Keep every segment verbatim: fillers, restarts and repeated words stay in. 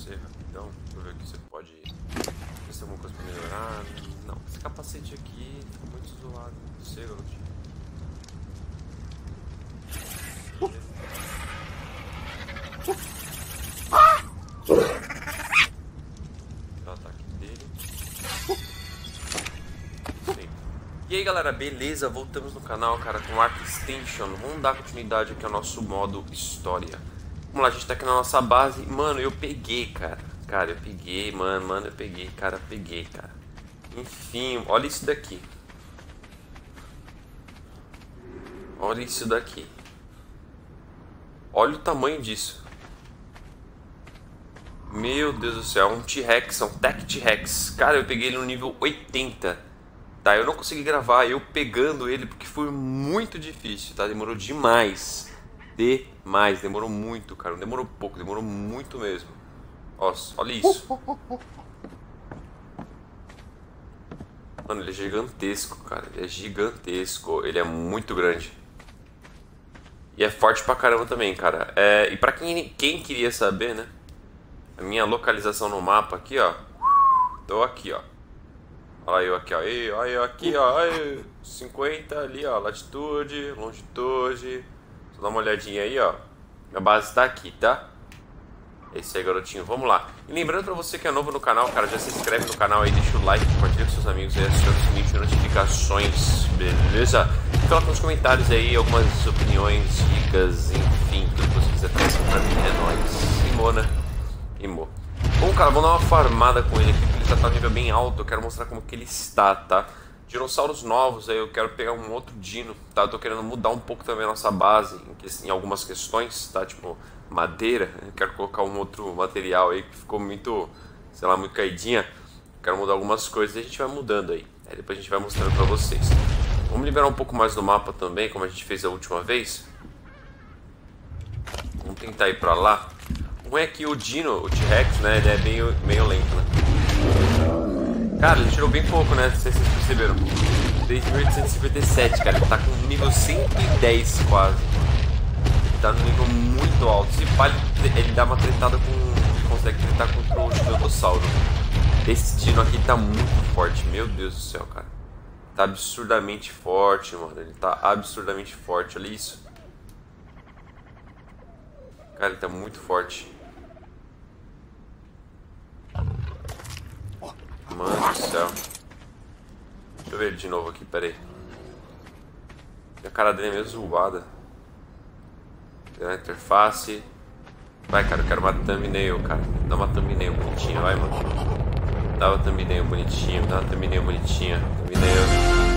você rapidão. Deixa eu ver o que você pode... Ver se tem alguma coisa pra melhorar. Não, esse capacete aqui tá muito zoado. Você, garotinho. O ataque dele. Sim. E aí galera, beleza? Voltamos no canal, cara, com Ark Extension. Vamos dar continuidade aqui ao nosso modo história. Vamos lá, a gente tá aqui na nossa base. Mano, eu peguei, cara. Cara, eu peguei, mano, mano, eu peguei, cara, peguei, cara. Enfim, olha isso daqui. Olha isso daqui. Olha o tamanho disso. Meu Deus do céu, um T-Rex, um Tech T-Rex. Cara, eu peguei ele no nível oitenta. Tá, eu não consegui gravar eu pegando ele porque foi muito difícil, tá? Demorou demais. Demais, demorou muito, cara. Não demorou pouco, demorou muito mesmo. Nossa, olha isso. Mano, ele é gigantesco, cara. Ele é gigantesco. Ele é muito grande. E é forte pra caramba também, cara. É, e pra quem, quem queria saber, né? A minha localização no mapa aqui, ó. Tô aqui, ó. Olha eu aqui, ó. Aí, olha eu aqui, ó. Aí, cinquenta ali, ó. Latitude, longitude. Só dá uma olhadinha aí, ó. Minha base tá aqui, tá? É isso aí, garotinho. Vamos lá. E lembrando pra você que é novo no canal, cara, já se inscreve no canal aí, deixa o like, compartilha com seus amigos aí, aciona o sininho de notificações, beleza? E coloca nos comentários aí algumas opiniões, dicas, enfim, tudo que você quiser trazer pra mim. É nóis. E Mona. E Mo. Bom, cara, vamos dar uma farmada com ele aqui, porque ele já tá no nível bem alto. Eu quero mostrar como que ele está, tá? Dinossauros novos aí, eu quero pegar um outro dino, tá? Eu tô querendo mudar um pouco também a nossa base em, em algumas questões, tá? Tipo, madeira. Eu quero colocar um outro material aí que ficou muito, sei lá, muito caidinha. Eu quero mudar algumas coisas e a gente vai mudando aí. Aí depois a gente vai mostrando pra vocês. Vamos liberar um pouco mais do mapa também, como a gente fez a última vez. Vamos tentar ir pra lá. Não é que o Dino, o T-Rex, né, ele é meio, meio lento, né? Cara, ele tirou bem pouco, né, não sei se vocês perceberam. três mil oitocentos e cinquenta e sete, cara, ele tá com nível cento e dez quase. Ele tá no nível muito alto. Se pá, ele, ele dá uma tretada com... consegue tretar contra o Gigantossauro. Esse Dino aqui tá muito forte, meu Deus do céu, cara. Tá absurdamente forte, mano, ele tá absurdamente forte, olha isso. Cara, ele tá muito forte. Mano do céu. Deixa eu ver ele de novo aqui, pera aí. A cara dele é meio zoada. Tem a interface. Vai, cara, eu quero uma thumbnail, cara. Dá uma thumbnail bonitinha, vai, mano. Dá uma thumbnail bonitinha, dá uma thumbnail bonitinha. Thumbnail.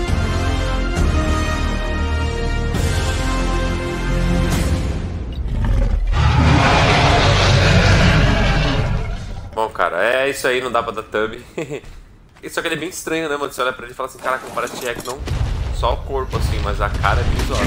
Bom, cara, é isso aí, não dá pra dar thumb. Só que ele é bem estranho, né, mano? Você olha pra ele e fala assim, caraca, não parece T-Rex, não só o corpo, assim, mas a cara é bem zoada.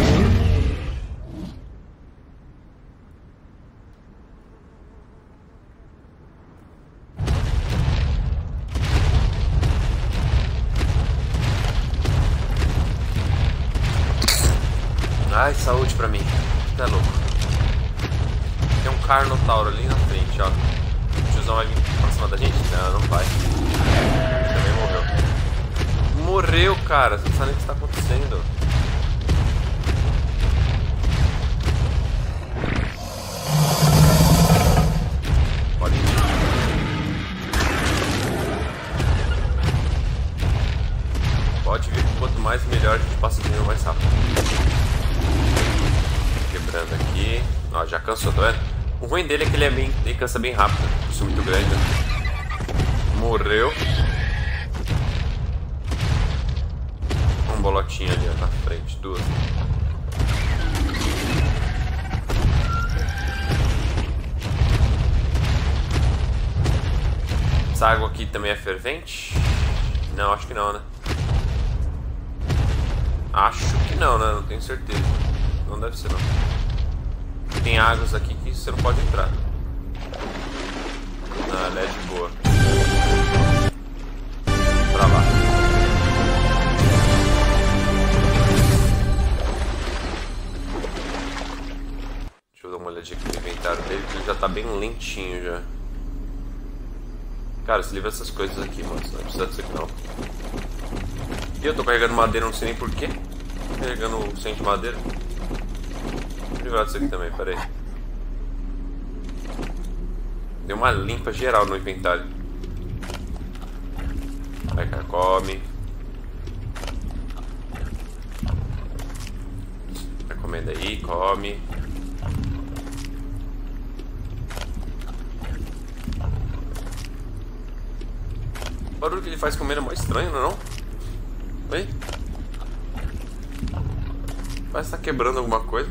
Ai, saúde pra mim. Tá louco. Tem um Carnotauro ali na frente, ó. O tiozão vai vir pra cima da gente? Não, não vai. Ele também morreu. Morreu, cara. Você não sabe nem o que está acontecendo. Pode ir. Pode vir. Quanto mais melhor, a gente passa o nível mais rápido. Quebrando aqui. Ó, já cansou, tá vendo? O ruim dele é que ele é bem, ele cansa bem rápido, por ser muito grande, né? Morreu. Um bolotinho ali, ó, na frente, duas. Essa água aqui também é fervente? Não, acho que não, né? Acho que não, né? Não tenho certeza. Não deve ser, não. Tem águas aqui que você não pode entrar. Ah, ela é de boa. Pra lá. Deixa eu dar uma olhadinha aqui no inventário dele, que ele já tá bem lentinho já. Cara, se livra dessas coisas aqui, mano. Você não precisa disso aqui, não. E eu tô carregando madeira, não sei nem porquê. Carregando o cem de madeira. Vou livrar disso aqui também, pera aí. Deu uma limpa geral no inventário. Vai, cara, come. Vai comendo aí, come. O barulho que ele faz comendo é mó estranho, não é não? Oi? Parece que tá quebrando alguma coisa.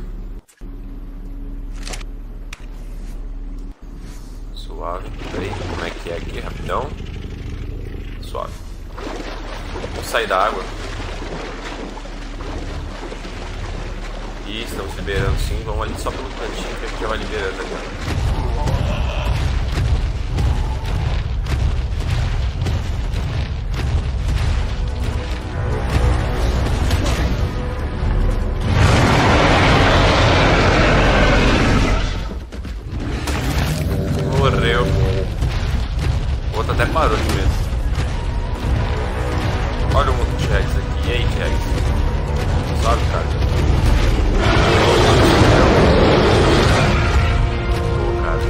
Suave. Peraí, como é que é aqui? Rapidão. Suave. Vamos sair da água. Ih, estamos liberando sim. Vamos ali só pelo cantinho que a gente já vai liberando agora. Morreu. O outro até parou de ver. Olha o mundo de T-Rex aqui. E aí, T-Rex? Sabe, cara? Pô, cara,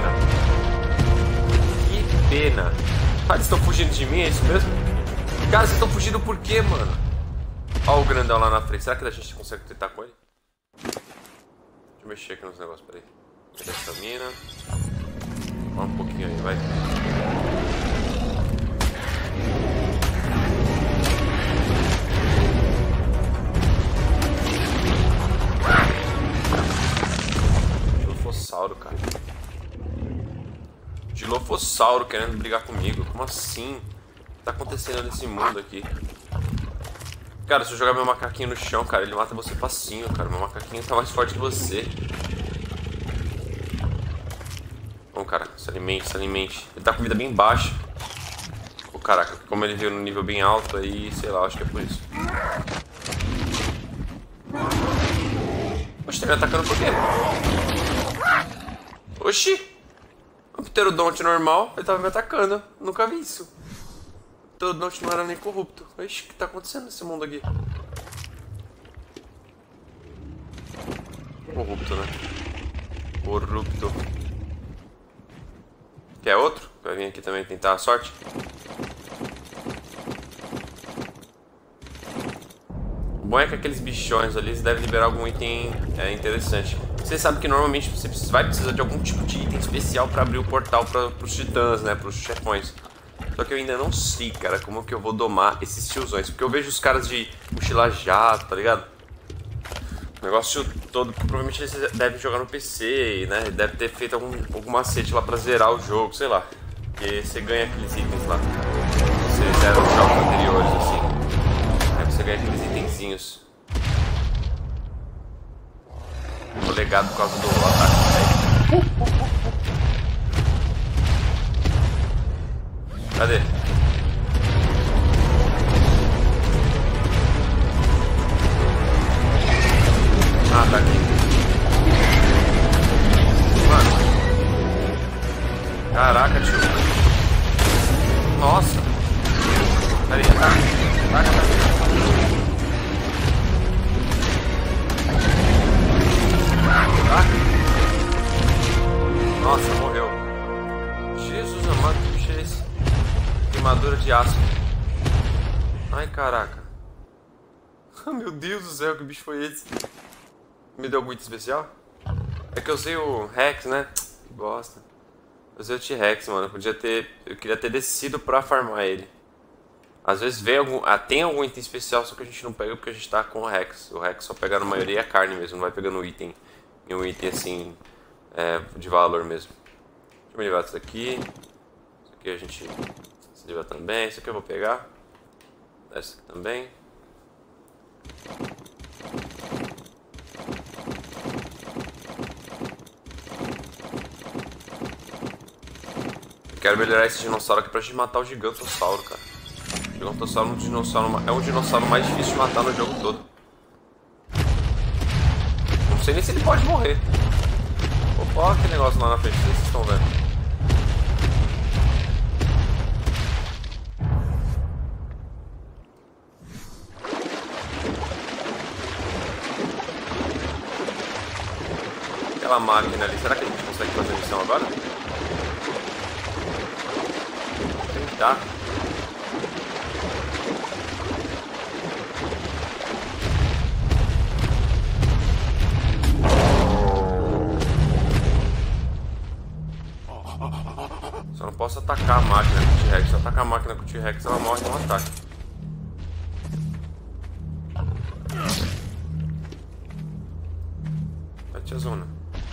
que pena. Que pena. Ah, eles estão fugindo de mim, é isso mesmo? Cara, vocês estão fugindo por quê, mano? Olha o grandão lá na frente. Será que a gente consegue tentar com ele? Deixa eu mexer aqui nos negócios, peraí. Cadê a estamina? Olha um pouquinho aí, vai. Dilofossauro, cara. Dilofossauro querendo brigar comigo. Como assim? O que tá acontecendo nesse mundo aqui? Cara, se eu jogar meu macaquinho no chão, cara, ele mata você facinho, cara. Meu macaquinho tá mais forte que você. Bom, cara, se alimente, se alimente. Ele tá com vida bem baixa. Ô, caraca, como ele veio no nível bem alto aí, sei lá, acho que é por isso. Oxi, tá me atacando por quê? Oxi! Um pterodonte normal, ele tava me atacando. Nunca vi isso. O pterodonte não era nem corrupto. Oxi, o que tá acontecendo nesse mundo aqui? Corrupto, né? Corrupto. Quer outro? Vai vir aqui também tentar a sorte. O bom é que aqueles bichões ali devem liberar algum item é, interessante. Você sabe que normalmente você vai precisar de algum tipo de item especial para abrir o portal para os titãs, né? Para os chefões. Só que eu ainda não sei, cara, como que eu vou domar esses tiozões. Porque eu vejo os caras de mochila jato, tá ligado? O negócio todo, que provavelmente eles devem jogar no P C, né? Deve ter feito algum, algum macete lá pra zerar o jogo, sei lá. Porque você ganha aqueles itens lá. Você zera os jogos anteriores, assim. Aí você ganha aqueles itenzinhos. Tô legado por causa do ataque. Cadê? Ah, tá aqui. Mano. Caraca, tio. Nossa. Peraí, tá. Vai, vai, vai. Nossa, morreu. Jesus amado, que bicho é esse? Queimadura de aço. Ai, caraca. Meu Deus do céu, que bicho foi esse? Me deu algum item especial? É que eu usei o Rex, né? Que bosta. Eu usei o T-Rex, mano. Eu podia ter... Eu queria ter descido pra farmar ele. Às vezes vem algum... Ah, tem algum item especial, só que a gente não pega porque a gente tá com o Rex. O Rex só pega na maioria a carne mesmo, não vai pegando item. E um item assim... É, de valor mesmo. Deixa eu me livrar disso aqui. Isso aqui a gente se livra também. Isso aqui eu vou pegar. Essa aqui também. Quero melhorar esse dinossauro aqui pra gente matar o gigantossauro, cara. O gigantossauro é um dinossauro, é um dinossauro mais difícil de matar no jogo todo. Não sei nem se ele pode morrer. Opa, olha aquele negócio lá na frente, não sei se vocês estão vendo. aquela máquina ali. Será que a gente consegue fazer a missão agora? Vou tentar. Só não posso atacar a máquina com o T-Rex. Se eu atacar a máquina com o T-Rex, ela morre no ataque. Tia Zona.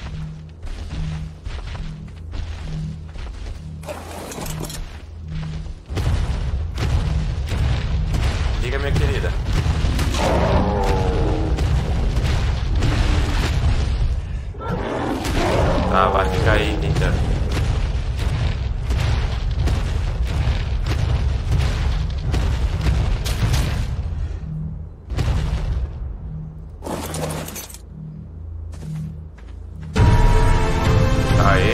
Diga, minha querida. Tá, vai ficar aí tentando. Aê.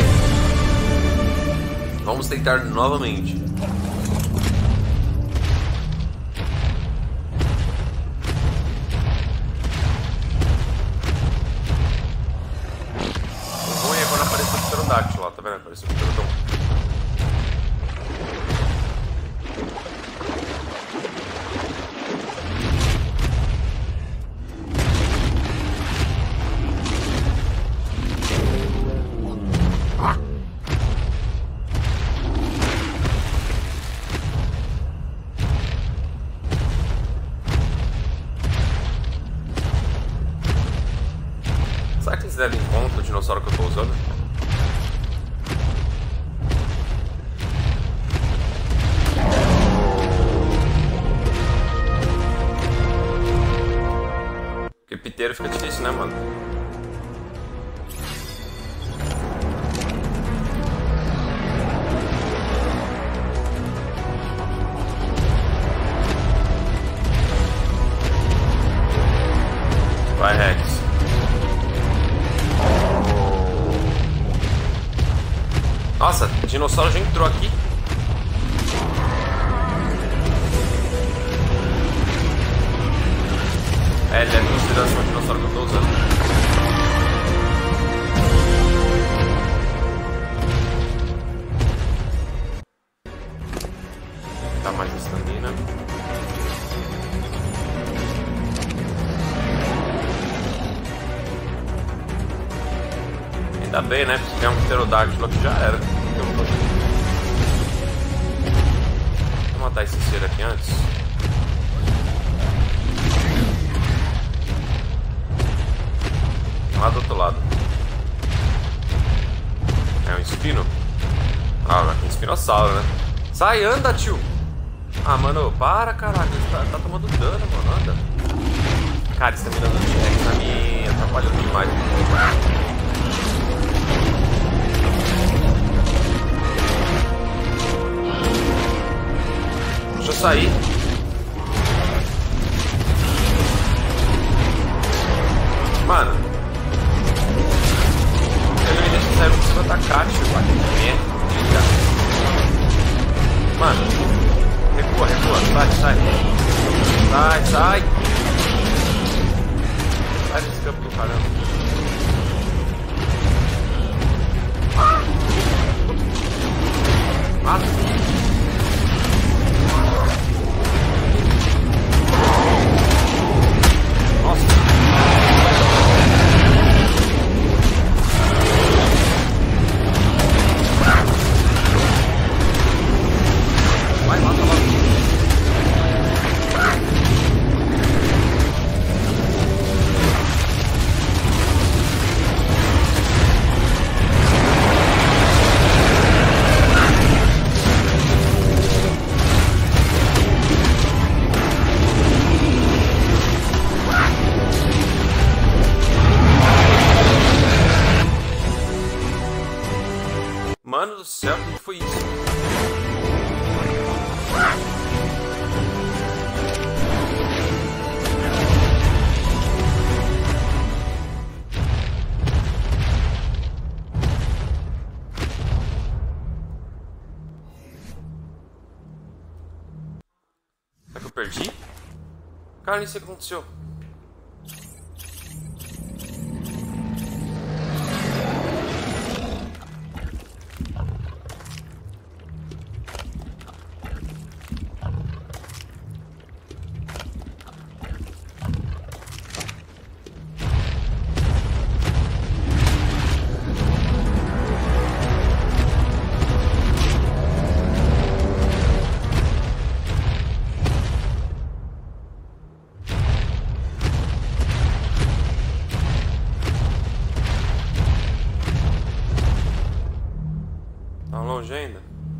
Vamos tentar novamente. O ruim é quando apareceu o pterodáctilo lá, tá vendo? Apareceu o pterodon. Será que eles devem em conta o dinossauro que eu tô usando? Porque piteiro fica difícil, né, mano? Vai, Rex. Nossa, o dinossauro já entrou aqui. É, ele deve considerar o dinossauro que eu tô usando. Tá mais estamina. Ainda bem, né? Se tiver um pterodáctilo aqui já era. O que eu vou fazer? Vou matar esse ser aqui antes. Lá do outro lado. É um espino? Ah, mas tem espinossauro, né? Sai, anda, tio! Ah, mano, para, caraca. Ele tá, tá tomando dano, mano. Anda. Cara, esse tá mirando o T-Rex tá me atrapalhando demais. Deixa eu sair. Mano. Eu não deixo sair, não consigo atacar, tio. Olha que merda. Mano. Recua, recua. Sai, sai. Sai, sai. Sai desse campo do caramba. Mata. Mano do céu, o que foi isso? Será que eu perdi? Cara, nem sei o que aconteceu. Tá longe ainda?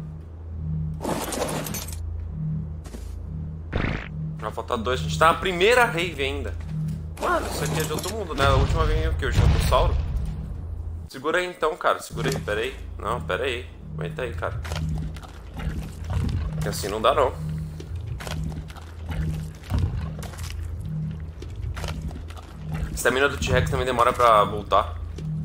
Vai faltar dois. A gente tá na primeira rave ainda. Mano, isso aqui é de outro mundo, né? A última vez que eu Gigantossauro. Segura aí então, cara. Segura aí, pera aí. Não, pera aí. Aguenta aí, cara. Porque assim não dá, não. A estamina do T-Rex também demora pra voltar.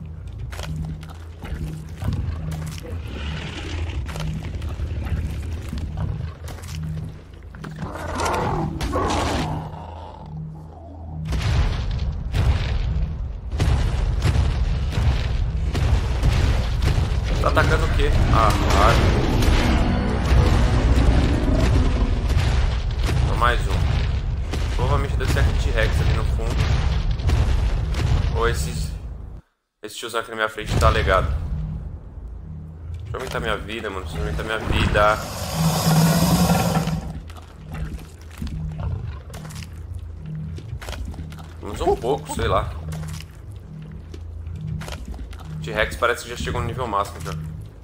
Tá atacando o quê? Ah, ah. Só mais um. Provavelmente deve ser aquele T-Rex ali no fundo. Ou esse, esse tiozão aqui na minha frente tá legado. Deixa eu aumentar minha vida, mano. Deixa eu aumentar minha vida. Vamos um pouco, sei lá. T-Rex parece que já chegou no nível máximo já.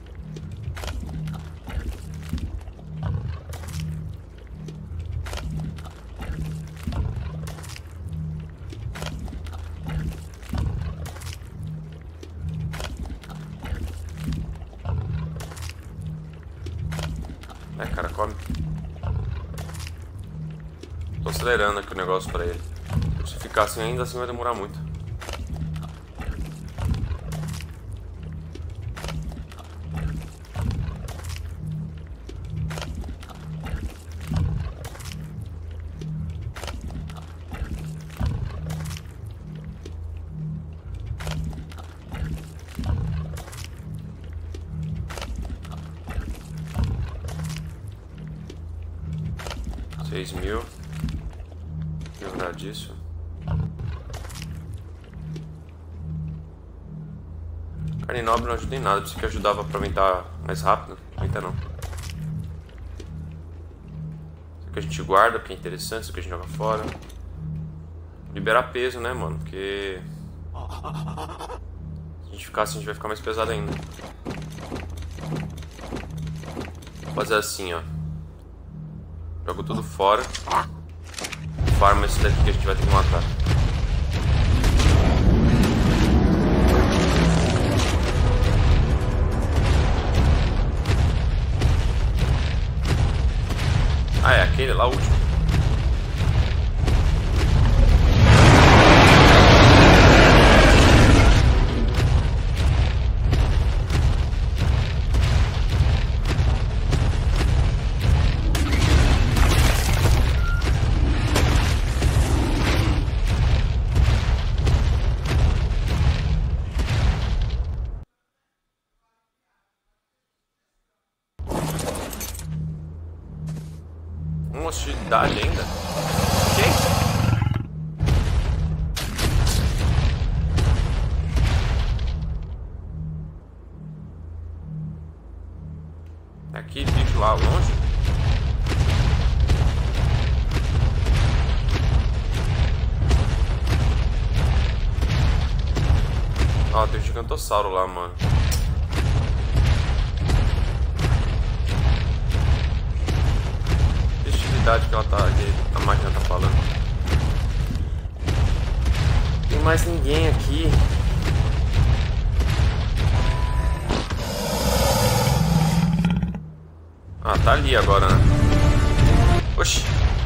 É, cara, come. Tô acelerando aqui o negócio pra ele. Se ficar assim, ainda assim vai demorar muito. Seis mil. Lembrar disso. Carne nobre não ajuda em nada. Pensei que ajudava pra aumentar mais rápido. Aumenta não. Isso aqui a gente guarda porque é interessante. Isso aqui a gente joga fora. Liberar peso, né, mano? Porque se a gente ficar assim, a gente vai ficar mais pesado ainda. Vou fazer assim, ó. Jogo tudo fora. Farma esse daqui que a gente vai ter que matar. Ah, é aquele lá, o último. Uma hostilidade ainda? Que é isso? Aqui, bicho lá longe. Ó, tem um Gigantossauro lá, mano. Que ela tá, que a máquina tá falando. Tem mais ninguém aqui. Ah, tá ali agora, né? Oxi.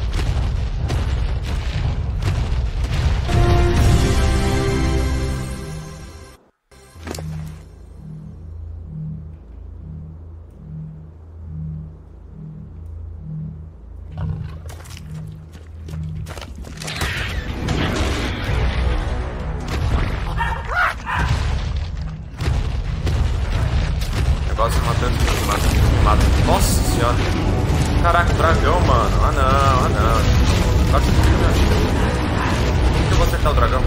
Quase matando, me mata, me mata. Nossa senhora. Caraca, dragão, mano. Ah não, ah não. Agora você tem minha vida. Como que eu vou acertar o dragão?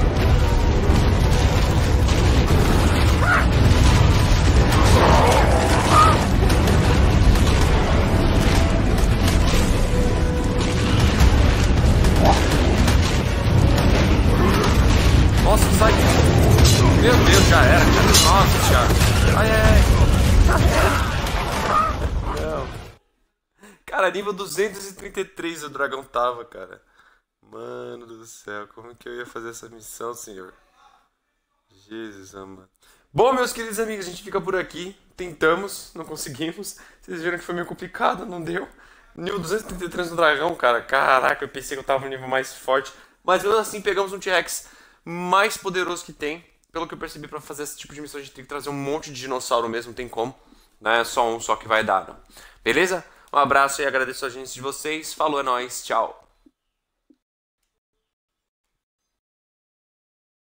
Nossa, sai. Meu Deus, já era. Nossa senhora. Ai, ai, ai. Cara, nível duzentos e trinta e três o dragão tava, cara. Mano do céu, como que eu ia fazer essa missão, senhor? Jesus amado. Bom, meus queridos amigos, a gente fica por aqui. Tentamos, não conseguimos. Vocês viram que foi meio complicado, não deu. Nível duzentos e trinta e três no dragão, cara. Caraca, eu pensei que eu tava no nível mais forte. Mas mesmo assim, pegamos um T-Rex mais poderoso que tem. Pelo que eu percebi, pra fazer esse tipo de missão, a gente tem que trazer um monte de dinossauro mesmo, não tem como. Não é só um só que vai dar, não. Beleza? Um abraço e agradeço a gente de vocês. Falou, é nóis. Tchau.